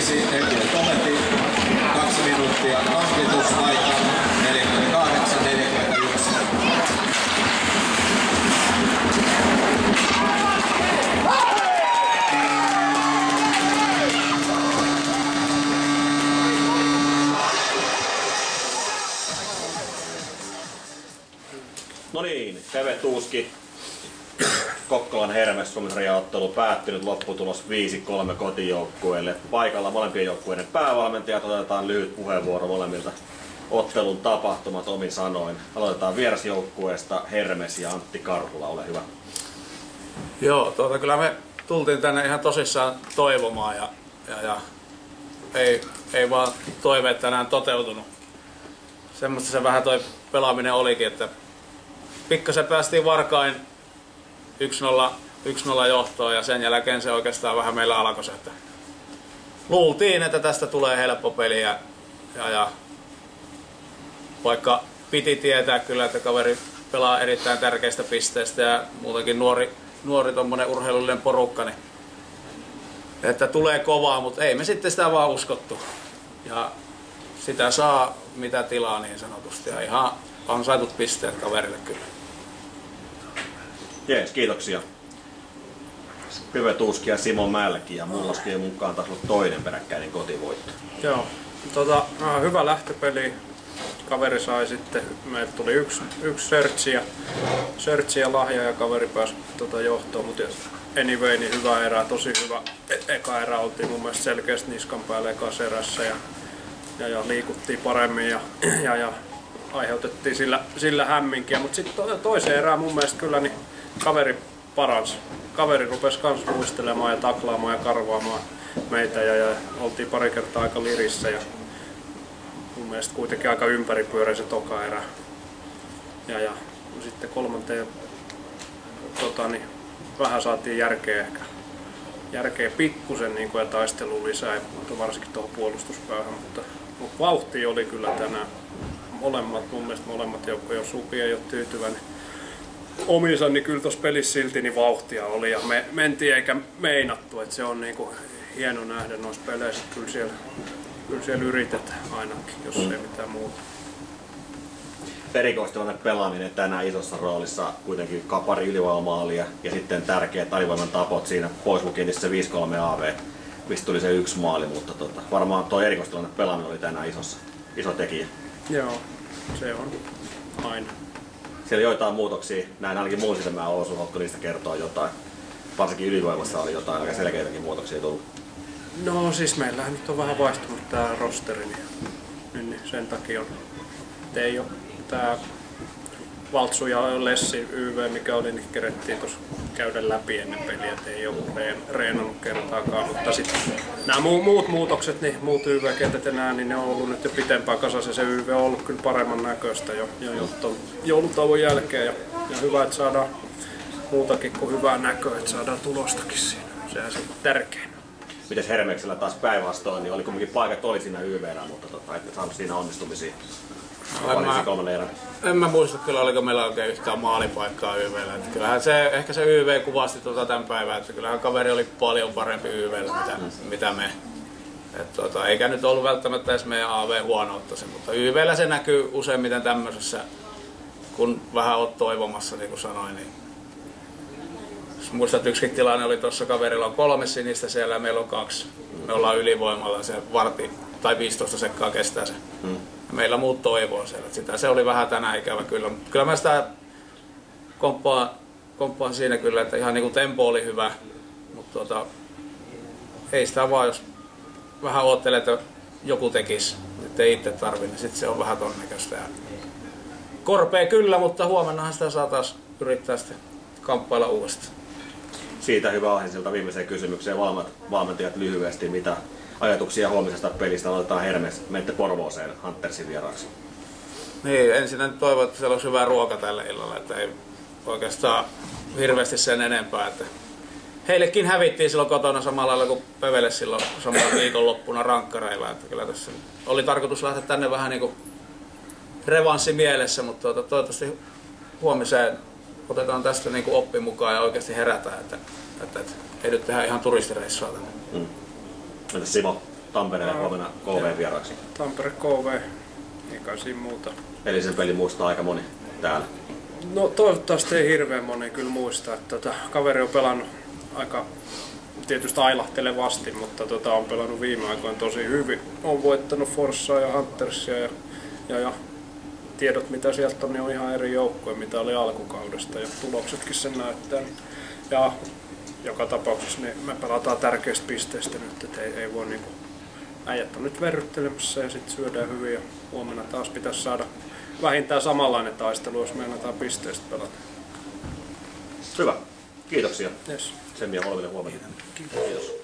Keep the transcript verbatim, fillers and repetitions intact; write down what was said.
viisi, henkinen kommentti, kaksi minuuttia aika, neljäkymmentäkahdeksan neljäkymmentäyksi. No niin, Peve Tuuski, Kokkolan Hermes Suomi-sarjaottelu päättynyt, lopputulos viisi kolme kotijoukkueelle. Paikalla molempien joukkueiden päävalmentajat, otetaan lyhyt puheenvuoro molemmilta ottelun tapahtumat omin sanoin. Aloitetaan vierasjoukkueesta Hermes ja Antti Karhula, ole hyvä. Joo, tuota, kyllä me tultiin tänne ihan tosissaan toivomaan ja, ja, ja ei, ei vaan toiveet tänään toteutunut. Semmoista se vähän toi pelaaminen olikin, että pikkasen päästiin Varkain yksi nolla johtoon ja sen jälkeen se oikeastaan vähän meillä alkoi se, että luultiin, että tästä tulee helppo peli ja, ja, ja vaikka piti tietää kyllä, että kaveri pelaa erittäin tärkeistä pisteistä ja muutenkin nuori, nuori tommonen urheilullinen porukka, niin että tulee kovaa, mutta ei me sitten sitä vaan uskottu. Ja sitä saa mitä tilaa niin sanotusti ja ihan ansaitut pisteet kaverille kyllä. Jees, kiitoksia. Peve Tuuski ja Simo Mälki ja Mulloskien mukaan taas ollut toinen peräkkäinen kotivoitto. Joo, tota, no, hyvä lähtöpeli. Kaveri sai sitten, meille tuli yksi, yksi searchi ja, searchi ja lahja ja kaveri pääsi tota, johtoon, mutta anyway, niin hyvä erä, tosi hyvä. E- eka erä oltiin mun mielestä selkeästi niskan päälle ekassa erässä ja, ja, ja liikuttiin paremmin ja, ja, ja aiheutettiin sillä, sillä hämminkiä, mutta sitten to, toiseen erään mun mielestä kyllä niin kaveri paransi. Kaveri rupesi kans luistelemaan ja taklaamaan ja karvaamaan meitä ja, ja oltiin pari kertaa aika lirissä ja mun mielestä kuitenkin aika ympäripyöreä se toka erä. Ja, ja sitten kolmanteen tota, niin, vähän saatiin järkeä ehkä. Järkeä pikkusen niin ja taistelua lisää, mutta varsinkin tuohon puolustuspäähän, mutta, mutta vauhti oli kyllä tänään. Molemmat, mun mielestä molemmat joukkoja, jos Supi ei ole tyytyväinen omiinsa, niin kyllä tuossa pelissä silti niin vauhtia oli ja me mentiin eikä meinattu, että se on niinku hieno nähdä noissa peleissä, kyllä siellä, kyllä siellä yritetään ainakin, jos mm. ei mitään muuta. Erikoistilanne pelaaminen tänään isossa roolissa, kuitenkin pari ylivoimamaalia ja sitten tärkeät alivoiman tapot siinä pois lukien se viisi kolme A V, mistä tuli se yksi maali, mutta tota, varmaan tuo erikoistilanne pelaaminen oli tänään isossa, iso tekijä. Joo, se on aina. Siellä joitain muutoksia, näin ainakin muun silmään osu, haluatko niistä kertoa jotain? Varsinkin ylivoimassa oli jotain aika selkeitäkin muutoksia tullut. No siis meillähän nyt on vähän vaihtunut tää rosteri, niin, niin sen takia on, ei ole tää Valtsu ja Lessi Y V, mikä oli, niin kerettiin tuossa käydä läpi ennen peliä, et ei ole reen, reenannut kertaakaan, mutta sitten nämä muut muutokset, niin muut Y V-kentät enää, niin ne on ollut nyt jo pitempään kasassa ja se Y V on ollut kyllä paremman näköistä jo, jo, jo joulutauon jälkeen ja, ja hyvä, että saadaan muutakin kuin hyvää näköä, että saadaan tulostakin siinä, sehän se on tärkein. Mites Hermeksellä taas päinvastoin, niin oli kumminkin paikat oli siinä Y V:llä, mutta tota, ette saanut siinä onnistumisia. En mä, en mä muista kyllä, oliko meillä oikein yhtään maalipaikkaa Y V:llä. Että kyllähän se, ehkä se Y V kuvasti tuota tämän päivän, että kyllähän kaveri oli paljon parempi Y V:llä mitä, mm. mitä me. Et tuota, eikä nyt ollut välttämättä edes meidän A V huonoutta se, mutta Y V:llä se näkyy useimmiten tämmöisessä, kun vähän oot toivomassa, niin kuin sanoin. Niin jos muistat, että yksikin tilanne oli tuossa, kaverilla on kolme sinistä siellä ja meillä on kaksi. Me ollaan ylivoimalla ja se varti tai viisitoista sekkaa kestää se. Mm. Meillä muut toivoo siellä. Sitä se oli vähän tänään ikävä kyllä. Kyllä mä sitä komppaan, komppaan siinä kyllä, että ihan niin kuin tempo oli hyvä. Mutta tuota, ei sitä vaan, jos vähän oottelee, että joku tekisi, ettei itse tarvitse, niin sitten se on vähän ton näköistä. Korpea kyllä, mutta huomennahan sitä saa taas yrittää sitten kamppailla uudestaan. Siitä hyvä aihe siltä viimeiseen kysymykseen. Valmentajat lyhyesti, mitä ajatuksia huomisesta pelistä? Aloitetaan Hermes. Menette Porvooseen Huntersin vieraaksi. Niin, ensin nyt toivon, että siellä olisi hyvää ruoka tällä illalla. Että ei oikeastaan hirveästi sen enempää. Että heillekin hävittiin silloin kotona samalla lailla kuin Pevelle silloin samalla viikonloppuna rankkareilla. Että kyllä tässä oli tarkoitus lähteä tänne vähän niin kuin revanssi mielessä, mutta tuota, toivottavasti huomiseen otetaan tästä niin kuin oppi mukaan ja oikeasti herätään. Että, että, että ei nyt tehdä ihan turistireissua tänne. Mm. Entäs Simo? Tampereelle huomenna K V vieraaksi. Tampere K V, ei kai siinä muuta. Eli sen pelin muistaa aika moni täällä. No toivottavasti ei hirveän moni kyllä muista, että tota, kaveri on pelannut aika tietysti ailahtelevasti, mutta tota, on pelannut viime aikoina tosi hyvin. On voittanut Forssaa ja Huntersia ja, ja, ja tiedot mitä sieltä on, niin on ihan eri joukkoja mitä oli alkukaudesta ja tuloksetkin sen näyttää. Ja joka tapauksessa niin me pelataan tärkeistä pisteistä nyt, että ei, ei voi niinku äijät on nyt verryttelemässä ja sitten syödään hyvin ja huomenna taas pitäisi saada vähintään samanlainen taistelu, jos meinataan pisteistä pelata. Hyvä. Kiitoksia. Yes. Semmiä molemmille huomenna. Kiitos. Kiitos.